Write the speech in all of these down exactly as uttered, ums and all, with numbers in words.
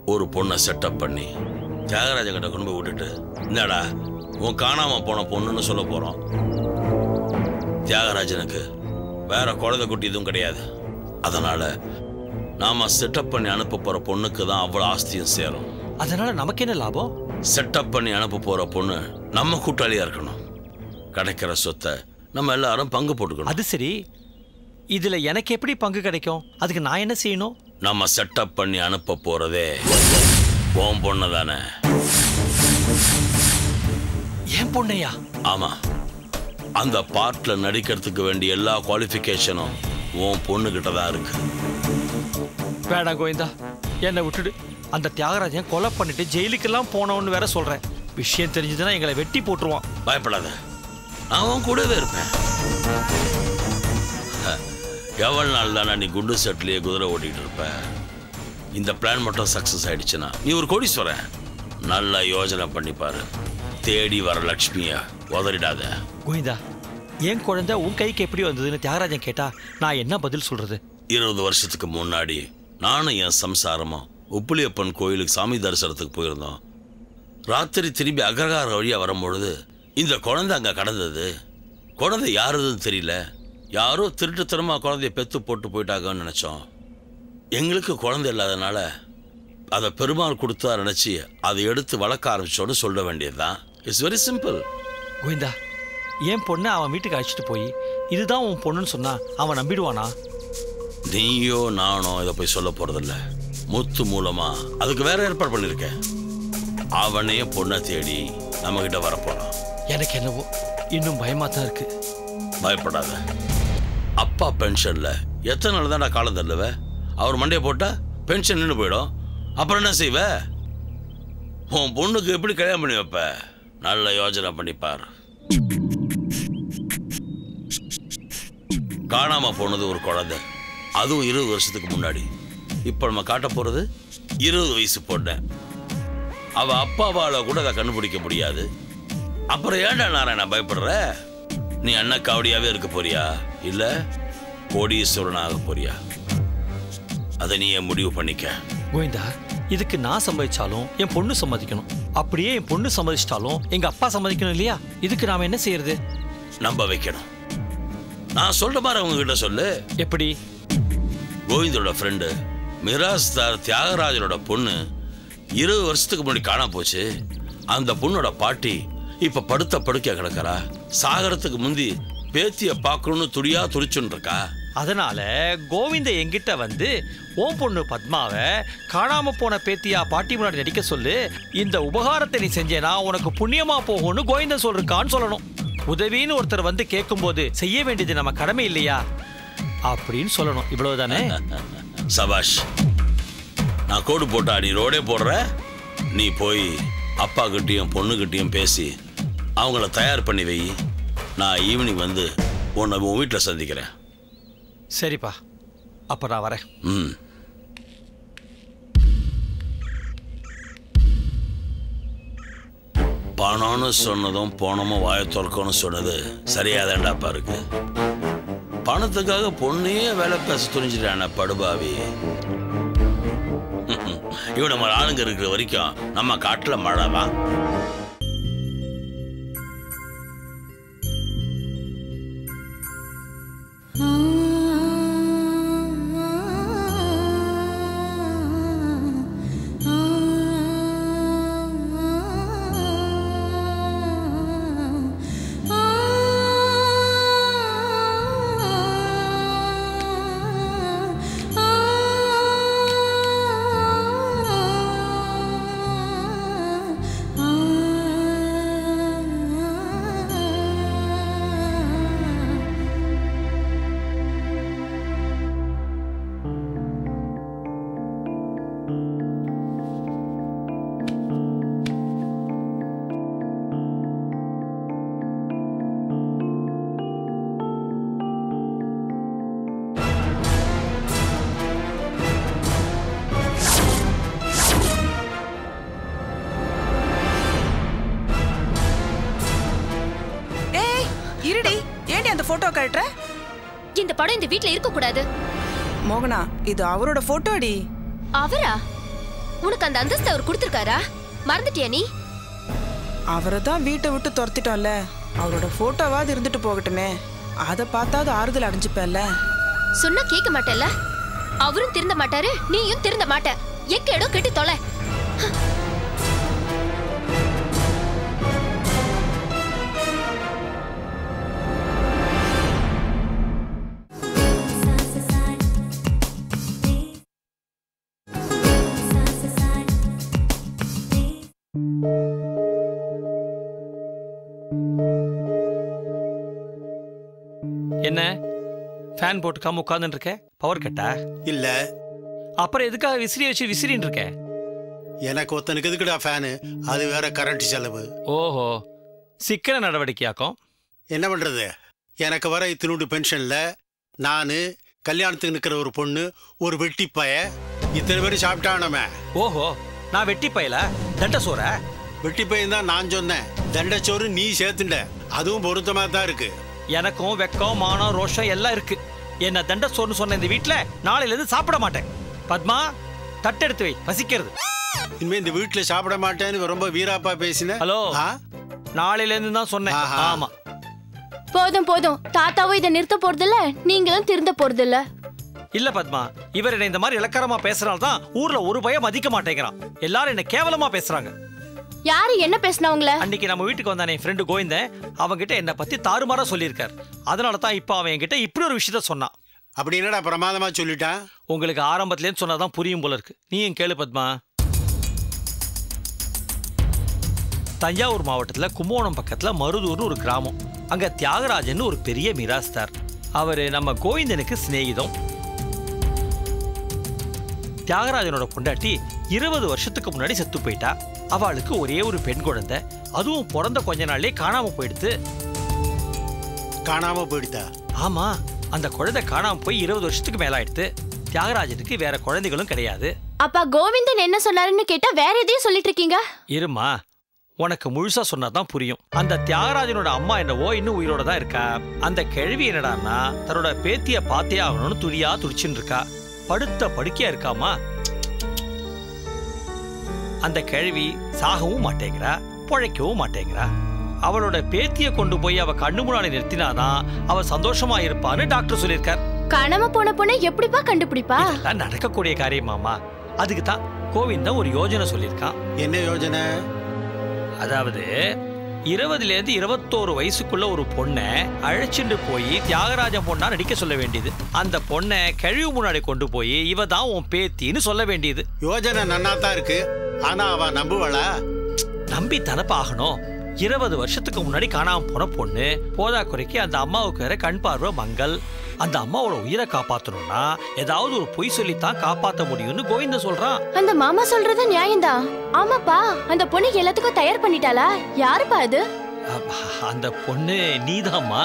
ஒரு பொண்ணை செட்டப் பண்ணி தியாகராஜ கிட்ட கொண்டு போய் விட்டுட்டு என்னடா உன் காணாம போன பொண்ணுன்னு சொல்ல போறோம். தியாகராஜனுக்கு வேற குழந்தை குட்டி எதுவும் கிடையாது. அதனால நாம செட்டப் பண்ணி அனுப்ப போற பொண்ணுக்கு தான் அவ்வளவு ஆஸ்தியும் சேரும். அதனால நமக்கு என்ன லாபம்? செட்டப் பண்ணி அனுப்ப போற பொண்ணு நம்ம கூட்டாளியா இருக்கணும். கிடைக்கிற சொத்தை நம்ம எல்லாரும் பங்கு போட்டுக்கணும். அது சரி, இதுல எனக்கு எப்படி பங்கு கிடைக்கும்? அதுக்கு நான் என்ன செய்யணும்? நம்ம செட்டப் பண்ணி அனுப்ப போறதே உன் பொண்ணு தானே. என் பொண்ணையா? ஆமா, அந்த பார்ட்ல நடிக்கிறதுக்கு வேண்டிய எல்லா குவாலிஃபிகேஷனும் உன் பொண்ணு கிட்ட தான் இருக்கு. வேண்டாம் கோவிந்தா, என்னை விட்டுடு. அந்த தியாகராஜன் கொலை பண்ணிட்டு ஜெயிலுக்கெல்லாம் போனவன்னு வேற சொல்றேன். விஷயம் தெரிஞ்சதுன்னா எங்களை வெட்டி போட்டுருவான். பயப்படாத, நான் உன் கூடவே இருப்பேன். எவ்வளவு நாள் தானே நீ குண்டு செட்லயே குதிரை ஓட்டிட்டு இருப்ப? இந்த பிளான் மட்டும் சக்சஸ் ஆயிடுச்சுன்னா நீ ஒரு கோடீஸ்வரன். நல்லா யோசனை பண்ணிப்பாரு. தேடி வர லட்சுமிய உதறிடாத. கோவிந்தா, என் குழந்தை உன் கைக்கு எப்படி வந்ததுன்னு தியாகராஜன் கேட்டா நான் என்ன பதில் சொல்றது? இருபது வருஷத்துக்கு முன்னாடி நானும் என் சம்சாரமும் உப்புலியப்பன் கோயிலுக்கு சாமி தரிசனத்துக்கு போயிருந்தோம். ராத்திரி திரும்பி அக்ரகார வழியா வரும்பொழுது இந்த குழந்தை அங்க கடந்தது. குழந்தை யாருதுன்னு தெரியல. யாரோ திருட்டுத்தனமா குழந்தைய பெத்து போட்டு போயிட்டாங்கன்னு நினைச்சோம். எங்களுக்கு குழந்தை இல்லாதனால அதை பெருமாள் கொடுத்தா நினைச்சு அதை எடுத்து வளர்க்க ஆரம்பிச்சோன்னு சொல்ல வேண்டியதுதான். It's very simple. கோவிந்தா, என் பொண்ணை அவன் வீட்டுக்கு அழைச்சிட்டு போய் இதுதான் உன் பொண்ணுன்னு சொன்னா அவன் நம்பிடுவானா? நீயோ நானோ இதை போய் சொல்ல போறதில்ல. முத்து மூலமா அதுக்கு வேற ஏற்பாடு பண்ணிருக்கேன். அவனே பொண்ணை தேடி நம்ம கிட்ட வரப்போறான். எனக்கு என்னவோ இன்னும் பயமா தான் இருக்கு. பயப்படாத. அப்பா பென்ஷன்ல எத்தனை நாள் தான் காலம் தரலவ? அவர் மண்டையை போட்டா பென்ஷன் நின்று போயிடும். அப்புறம் என்ன செய்வ? உன் பொண்ணுக்கு எப்படி கல்யாணம் பண்ணி வைப்ப? நல்ல யோசனை பண்ணிப்பார். காணாம போனது ஒரு குழந்தை, அதுவும் இருபது வருஷத்துக்கு முன்னாடி. இப்ப நம்ம காட்ட போறது இருபது வயசு பொண்ணு. அவ அப்பாவால கூட அதை கண்டுபிடிக்க முடியாது. அப்புறம் ஏன்டா நாராயணா பயப்படுற? நீ அண்ணக்காவடியாவே இருக்க போறியா இல்ல கோடீஸ்வரனாக போறியா? அதை நீ முடிவு பண்ணிக்க. கோவிந்தா, இதுக்கு நான் சம்மதிச்சாலும் என் பொண்ணு சம்மதிக்கணும். அப்படியே என் பொண்ணு சம்மதிச்சிட்டாலும் எங்க அப்பா சம்மதிக்கணும் இல்லையா? இதுக்கு நாம என்ன செய்யறது? நம்ப வைக்கணும். நான் சொல்ற மாதிரி அவங்க கிட்ட சொல்லு. எப்படி? கோவிந்தோட ஃப்ரெண்டு மிராஸ்தார் தியாகராஜனோட பொண்ணு இருபது வருஷத்துக்கு முன்னாடி காணாம போச்சு. அந்த பொண்ணோட பாட்டி இப்ப படுத்த படுக்க கிடக்கிறா. சாகரத்துக்கு முந்தி பேத்திய பார்க்கணும்னு துடியா துடிச்சுன்னு இருக்கா. அதனால கோவிந்த என்கிட்ட வந்து ஓம் பொண்ணு பத்மாவை காணாம போன பேத்தியா பாட்டி முன்னாடி நடிக்க சொல்லு. இந்த உபகாரத்தை நீ செஞ்சேனா உனக்கு புண்ணியமா போகும்னு கோவிந்தன் சொல்றான்னு சொல்லணும். உதவின்னு ஒருத்தர் வந்து கேட்கும் போது செய்ய வேண்டியது நம்ம கடமை இல்லையா அப்படின்னு சொல்லணும். இவ்வளவுதானே? சபாஷ். நான் கோடு போட்டா நீ ரோடே போடுற. நீ போய் அப்பா கிட்டையும் பொண்ணு கிட்டையும் பேசி அவங்கள தயார் பண்ணி வை. நான் ஈவினிங் வந்து உன்னை உன் வீட்டில் சந்திக்கிறேன். சரிப்பா, அப்ப நான் வரேன். ம். பணம்னு சொன்னதும் போனமும் வாய திறக்கணும்னு சொன்னது சரியாதாண்டாப்பா இருக்கு. பணத்துக்காக பொண்ணையே வேலை பேச துணிஞ்சிட்டான படுபாவி. இவன் நம்ம ஆளுங்க இருக்கிற வரைக்கும் நம்ம காட்டுல மழை தான். போட்டோ கட்டற? இந்த படம் இந்த வீட்ல இருக்க கூடாது. மோகனா, இது அவரோட போட்டோ அடி. அவரா? உனக்கு அந்த அந்தஸ்து அவர் கொடுத்திருக்காரா? மறந்துட்டியா நீ? அவரை தான் வீட்டை விட்டு துரத்திட்டோம்ல, அவரோட போட்டோவாவது இருந்துட்டு போகட்டுமே, அதை பார்த்தாவது ஆறுதல் அடைஞ்சுப்பேன்ல. சொன்னா கேட்க மாட்டேல்ல? அவரும் திருந்த மாட்டாரு, நீயும் திருந்த மாட்ட. எக்கேடோ கெட்டி தொலை. என்ன ஃபேன் போட்டுக்காம உட்கார்ந்துட்டு இருக்க? பவர் கட்டா? இல்ல. அப்புறம் எதுக்காக விசிறி வச்சு விசிறின்னு இருக்க? எனக்கு ஒருத்தனுக்கு எதுக்குடா ஃபேனு? அது வேற கரண்ட் செலவு. ஓஹோ, சிக்கன நடவடிக்கையாக்கும். என்ன பண்றது? எனக்கு வர இத்தினூண்டு பென்ஷன்ல நானு, கல்யாணத்துக்கு நிற்கிற ஒரு பொண்ணு, ஒரு வெட்டி பய, இத்தனை பேரும் சாப்பிட்டானமே. ஓஹோ, நான் வெட்டி பயல தண்ட சோற? வெட்டி பையன் தான் நான் சொன்னேன், தண்டச்சோறு நீ சேர்த்துண்ட. அதுவும் பொருத்தமா தான் இருக்கு. எனக்கும் வெக்கம், மானம், ரோஷம் எல்லாம் இருக்கு. என்ன தண்ட சோறுன்னு சொன்ன இந்த வீட்டுல நாளையில இருந்து சாப்பிட மாட்டேன். பத்மா, தட்டெடுத்து வை, பசிக்கிறது. இனிமே இந்த வீட்டுல சாப்பிட மாட்டேன்னு ரொம்ப வீராப்பா பேசின. ஹலோ, நாளையில இருந்து தான் சொன்னேன். ஆமா, போதும் போதும். தாத்தாவும் இதை நிறுத்த போறதில்ல, நீங்களும் திருந்த போறதில்ல. இல்ல பத்மா, இவர் என்ன இந்த மாதிரி இலக்காரமா பேசுறால்தான் ஊர்ல ஒரு பயம் மதிக்க மாட்டேங்கிறான். எல்லாரும் என்ன கேவலமா பேசுறாங்க. யாரு என்ன பேசினவங்கள? அன்னைக்கு நம்ம வீட்டுக்கு வந்தானே என் ஃப்ரெண்டு கோவிந்தன், அவங்கிட்ட என்ன பத்தி தாறுமாறா சொல்லியிருக்காரு. அதனால தான் இப்ப அவன் என்கிட்ட இப்படி ஒரு விஷயத்த சொன்னான். அப்படி என்னடா பிரமாதமா சொல்லிட்டான்? உங்களுக்கு ஆரம்பத்திலேன்னு சொன்னாதான் புரியும் போல இருக்கு. நீயும் கேளு பத்மா. தஞ்சாவூர் மாவட்டத்துல கும்போணம் பக்கத்துல மருதூர்னு ஒரு கிராமம். அங்க தியாகராஜன் ஒரு பெரிய மிராஸ்தார். அவரு நம்ம கோவிந்தனுக்கு சிநேகிதம். தியாகராஜனோட பொண்டாட்டி இருபது வருஷத்துக்கு முன்னாடி செத்து போயிட்டா. அவளுக்கு ஒரே ஒரு பெண் குழந்தை, அதுவும் பிறந்த கொஞ்ச நாள்லயே காணாம போயிடுத்து. காணாம போயிடுதா? ஆமா, அந்த குழந்தை காணாம போய் இருபது வருஷத்துக்கு மேல ஆயிடுத்து. தியாகராஜனுக்கு வேற குழந்தைகளும் கிடையாது. அப்பா கோவிந்தன் என்ன சொன்னாருன்னு கேட்டா வேற எதையும் சொல்லிட்டு இருக்கீங்க. இருமா, உனக்கு முழுசா சொன்னாதான் புரியும். அந்த தியாகராஜனோட அம்மா என்னவோ இன்னும் உயிரோட தான் இருக்கா. அந்த கிழவி என்னடான்னா தன்னோட பேத்திய பாத்தே ஆகணும்னு துடியா துடிச்சுன்னு இருக்கா. படுத்த படுக்கையா இருக்காமா. அந்த கிழவி சாகவும் மாட்டேங்கிறா, பொழைக்கவும் மாட்டேங்கிறா. அவளோட பேத்திய கொண்டு போய் அவ கண்ணு முன்னாடி நிறுத்தினாதான் அவ சந்தோஷமா இருப்பான்னு டாக்டர் சொல்லியிருக்கார். காணாம போன பொண்ணை எப்படிப்பா கண்டுபிடிப்பா? இதெல்லாம் நடக்கக்கூடிய காரியமாமா. அதுக்கு தான் கோவிந்தன் ஒரு யோஜனை சொல்லியிருக்கான். என்ன யோஜனை? அதாவது இருபதுல இருந்து இருபத்தோரு வயசுக்குள்ள ஒரு பொண்ணை அழைச்சிட்டு போய் தியாகராஜன் பொண்ணா நடிக்க சொல்ல வேண்டியது. அந்த பொண்ணை கழிவு முன்னாடி கொண்டு போய் இவ தான் உன் பேத்தின்னு சொல்ல வேண்டியது. யோஜனை நன்னாதான் இருக்கு, ஆனா அவ நம்புவாளா? நம்பி தனப்ப ஆகணும். இருபது வருஷத்துக்கு முன்னாடி காணாம போன பொண்ணு, போதா குறைக்கு அந்த அம்மாவுக்கு வேற கண் பார்வை மங்கல். அந்த அம்மாவோட உயிரை காப்பாத்தணும்னா ஏதாவது ஒரு பொய் சொல்லித்தான் காப்பாத்த முடியும்னு கோவிந்தன் சொல்றான். அந்த மாமா சொல்றது நியாயம்தான். ஆமாப்பா, அந்த பொண்ணு எல்லாத்துக்கும் தயார் பண்ணிட்டாளா? யாருப்பா அது? அந்த பொண்ணு நீதாம்மா.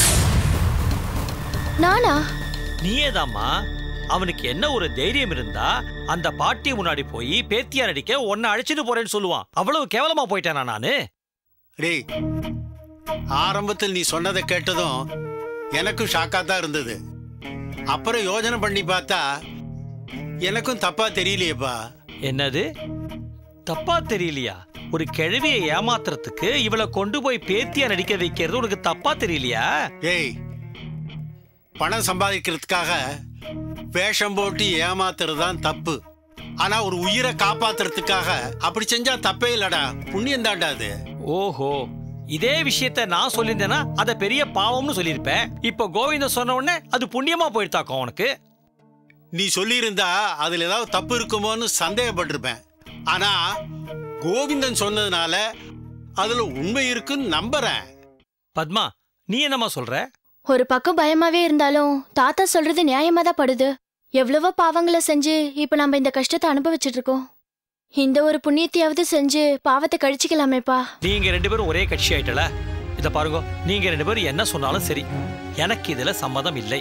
நானா? நீயேதாம்மா. அவனுக்கு என்ன ஒரு தைரியம் இருந்தா அந்த பாட்டி முன்னாடி போய் பேத்தியா நடிக்க உன்னை அழைச்சிட்டு போறேன்னு சொல்லுவான். அவ்வளவு கேவலமா போயிட்டானா நானு? டேய், ஆரம்பத்தில் நீ சொன்னதை கேட்டதும் எனக்கும் ஷாக்கா தான் இருந்தது. அப்புறம் யோஜனை பண்ணி பார்த்தா எனக்கும் தப்பா தெரியலையேப்பா. என்னது தப்பா தெரியலையா? ஒரு கிழவியை ஏமாத்துறதுக்கு இவளை கொண்டு போய் பேத்தியா நடிக்க வைக்கிறது உனக்கு தப்பா தெரியலையா? ஏய், பணம் சம்பாதிக்கிறதுக்காக வேஷம் போட்டு ஏமாத்துறது தான் தப்பு. ஆனா ஒரு உயிரை காப்பாத்துறதுக்காக அப்படி செஞ்சா தப்பே இல்லடா, புண்ணியம் தாண்டா அது. ஓஹோ, இதே விஷயத்த நான் சொல்லியிருந்தேன்னா அதை பெரிய பாவம்னு சொல்லியிருப்பேன். இப்ப கோவிந்தன் சொன்ன உடனே அது புண்ணியமா போயிட்டாக்கும் உனக்கு. நீ சொல்லியிருந்தா அதுல ஏதாவது தப்பு இருக்குமோன்னு சந்தேகப்பட்டிருப்பேன். ஆனா கோவிந்தன் சொன்னதுனால அதுல உண்மை இருக்குன்னு நம்புறேன். பத்மா, நீ என்னமா சொல்ற? ஒரு பக்கம் பயமாவே இருந்தாலும் தாத்தா சொல்றது நியாயமா தான் படுது. எவ்வளவோ பாவங்களை செஞ்சு இப்ப நம்ம இந்த கஷ்டத்தை அனுபவிச்சுட்டு இருக்கோம். இந்த ஒரு புண்ணியத்தையாவது செஞ்சு பாவத்தை கழிச்சுக்கலாமேப்பா. நீங்க ரெண்டு பேரும் ஒரே கட்சி ஆயிட்டல. இத பாருங்க, நீங்க ரெண்டு பேரும் என்ன சொன்னாலும் சரி, எனக்கு இதுல சம்மதம் இல்லை.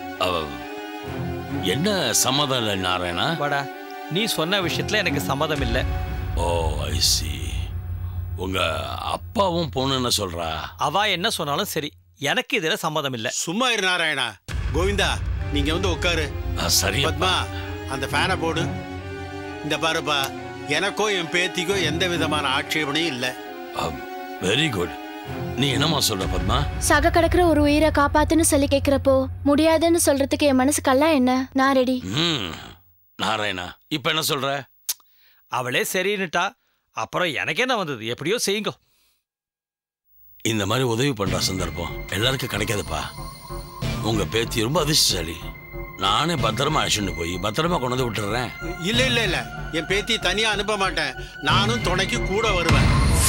என்ன சம்மதம் இல்லை நாராயணா? வாடா, நீ சொன்ன விஷயத்துல எனக்கு சம்மதம் இல்லை. Oh, I see. உங்க அப்பாவும் பொண்ணுன்னு சொல்றா? அவ என்ன சொன்னாலும் சரி, எனக்கு இதுல சம்மதம் இல்லை. சும்மா இரு நாராயணா. கோவிந்தா, நீங்க வந்து உட்காரு. சரி பத்மா, அந்த ஃபேனை போடு. இந்த பாருப்பா, எனக்கோ என் பேத்திக்கோ எந்த விதமான ஆட்சேபனையும் இல்லை. Very good. நீ என்னமா சொல்ற பத்மா? சக கிடக்குற ஒரு உயிரை காப்பாத்துன்னு சொல்லி கேக்குறப்போ முடியாதுன்னு சொல்றதுக்கு என் மனசு கல்லா என்ன? நான் ரெடி. நாராயணா, இப்ப என்ன சொல்ற? அவளே சரின்னுட்டா, அப்புறம் எனக்கு என்ன வந்தது? எப்படியோ செய்யுங்க. இந்த மாதிரி உதவி பண்ற சந்தர்ப்பம் எல்லாருக்கும் கிடைக்காதுப்பா. உங்க பேத்தி ரொம்ப அதிர்ஷ்டசாலி. நானே பத்திரமா அழைச்சிட்டு போய் பத்திரமா கொண்டு வந்து விட்டுறேன். இல்ல இல்ல இல்ல, என் பேத்தி தனியா அனுப்ப மாட்டேன். நானும் துணைக்கு கூட வருவேன்.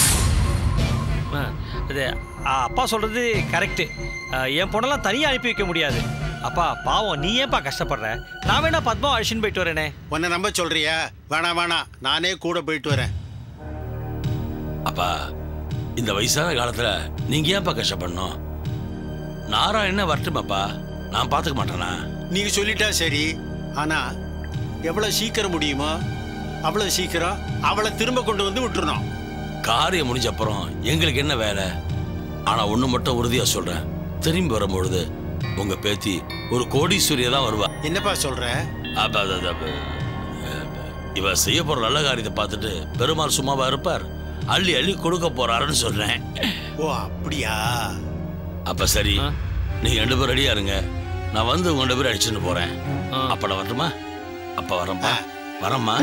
இது அப்பா சொல்றது கரெக்டு. என் பொண்ணெல்லாம் தனியாக அனுப்பி வைக்க முடியாது. அப்பா பாவம், நீ ஏன்பா கஷ்டப்படுற? நான் வேணா பத்மா அழிச்சுன்னு போயிட்டு வரேனே. உன்னை நம்ப சொல்றியா? வேணாம் வேணாம், நானே கூட போயிட்டு வரேன். அப்பா, இந்த வயசான காலத்துல நீங்க ஏன்பா கஷ்டப்படணும்? நாராயண வரட்டுமாப்பா, நான் பார்த்துக்க மாட்டேனா? நீங்க சொல்லிட்டா சரி. ஆனா எவ்வளவு சீக்கிரம் முடியுமோ அவ்வளவு சீக்கிரம் அவளை திரும்ப கொண்டு வந்து விட்டுறணும். காரியம் முடிஞ்ச அப்புறம் எங்களுக்கு என்ன வேலை? ஆனா ஒண்ணு மட்டும் உறுதியா சொல்றேன், திரும்பி வரும்பொழுது உங்க பேத்தி ஒரு கோடீஸ்வரியா தான் வருவா. என்னப்பா சொல்ற? இவ செய்ய போற நல்ல காரியத்தை பார்த்துட்டு பெருமாள் சும்மாவா இருப்பார்? அள்ளி அள்ளி கொடுக்க போறாருன்னு சொல்றேன். ஓ அப்படியா? அப்ப சரி, நீங்க ரெண்டு பேரும் ரெடியா இருங்க. நான் வந்து உங்க ரெண்டு பேரும் அடிச்சுட்டு போறேன். அப்ப நான் வரட்டுமா? அப்ப வரேன்ப்பா. வரேம்மா.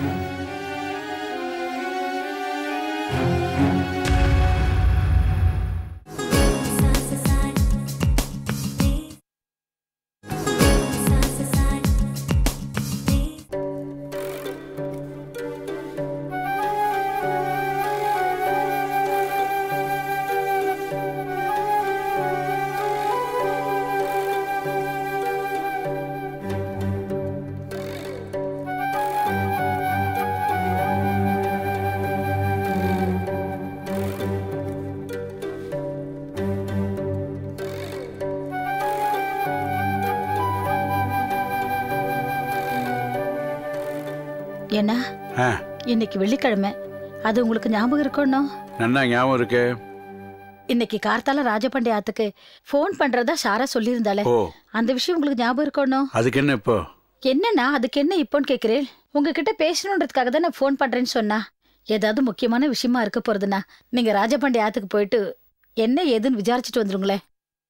என்ன இன்னைக்கு வெள்ளிக்கிழமை, அது உங்களுக்கு ஞாபகம் இருக்கணும்? நல்லா ஞாபகம் இருக்கு. இன்னைக்கு கார்த்தால ராஜபாண்டி ஆத்துக்கு போன் பண்றதா சாரா சொல்லியிருந்தாலே, அந்த விஷயம் உங்களுக்கு ஞாபகம் இருக்கணும். அதுக்கு என்ன இப்போ? என்னன்னா அதுக்கு என்ன இப்போன்னு கேக்குறேன். உங்ககிட்ட பேசணுன்றதுக்காக தான் நான் போன் பண்றேன்னு சொன்னா, ஏதாவது முக்கியமான விஷயமா இருக்க போறதுன்னா நீங்க ராஜபாண்டி ஆத்துக்கு போயிட்டு என்ன ஏதுன்னு விசாரிச்சுட்டு வந்துருங்களேன்.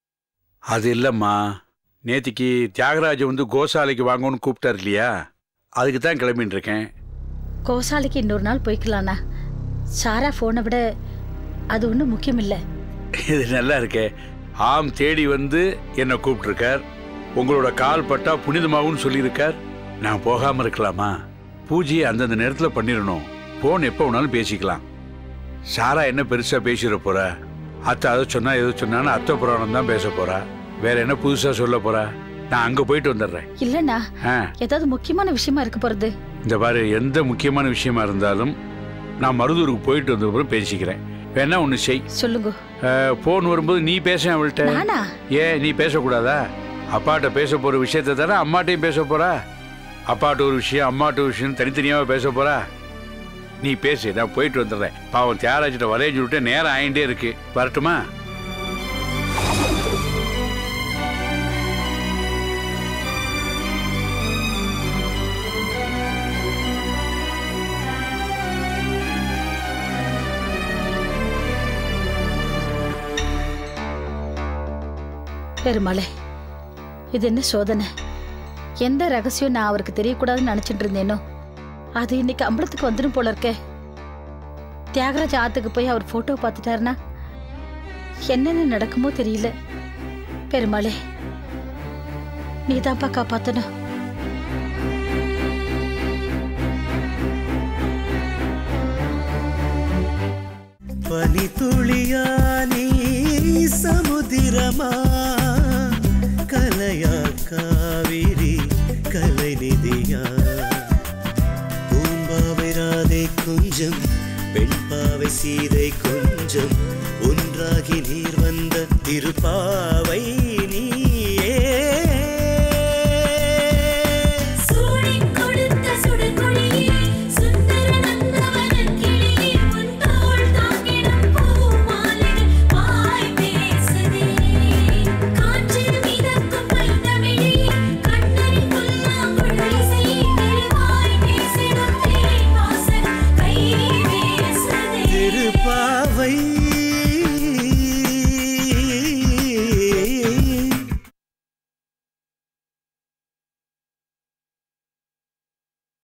அது இல்லம்மா, நேத்திக்கு தியாகராஜ வந்து கோசாலைக்கு வாங்கன்னு கூப்பிட்டார் இல்லையா, அதுக்கு தான் கிளம்பின்னு இருக்கேன். கோசாலைக்கு இன்னொரு நாள் போய்க்கலாண்ணா. சாரா போனை விட அது ஒன்றும் முக்கியம் இல்லை. இது நல்லா இருக்கே. ஆம், தேடி வந்து என்னை கூப்பிட்டுருக்கார். உங்களோட கால் பட்டா புனிதமாகும்னு சொல்லியிருக்கார். நான் போகாமல் இருக்கலாமா? பூஜையை அந்தந்த நேரத்தில் பண்ணிடணும். போன் எப்போ வேணாலும் பேசிக்கலாம். சாரா என்ன பெருசாக பேசிட போறா? அத்தை அதை சொன்னா எதை சொன்னான்னு அத்தை புராணம் தான் பேச போறா. வேற என்ன புதுசாக சொல்ல போறா? நான் அங்கே போயிட்டு வந்துடுறேன். இல்லைண்ணா, ஏதாவது முக்கியமான விஷயமா இருக்க போறது. இந்த மாதிரி எந்த முக்கியமான விஷயமா இருந்தாலும் நான் மருதூருக்கு போயிட்டு வந்த அப்புறம் பேசிக்கிறேன். வேணா ஒன்று செய். சொல்லுங்க. போன் வரும்போது நீ பேச அவள்கிட்ட. ஏன் நீ பேசக்கூடாதா? அப்பாட்ட பேச போற விஷயத்த தானே அம்மாட்டையும் பேச போறா. அப்பாட்ட ஒரு விஷயம் அம்மாட்ட ஒரு விஷயம் தனித்தனியாக பேச போறா. நீ பேசு, நான் போயிட்டு வந்துடுறேன். பாவம் தியாகராஜிட்ட வரைய சொல்லிட்டு நேரம் ஆயிட்டே இருக்கு. வரட்டுமா? பெருமாளே, இது என்ன சோதனை? எந்த ரகசியம் நான் அவருக்கு தெரியக்கூடாதுன்னு நினைச்சிட்டு இருந்தேனோ அது இன்னைக்கு அம்பலத்துக்கு வந்துடும் போல இருக்கே. தியாகராஜ ஆத்துக்கு போய் அவர் போட்டோ பார்த்துட்டாருன்னா என்னென்ன நடக்குமோ தெரியல. பெருமாளே, நீதான்ப்பா காப்பாத்தணும். பனி துளியா நீ சமுதிரமா, கலையா காவிரி கலைநிதியா, பூம்பாவை ராதை கொஞ்சம் பெண்பாவை சீதை கொஞ்சம் ஒன்றாகி நீர் வந்த திருப்பாவை நீயே. திருப்பாவை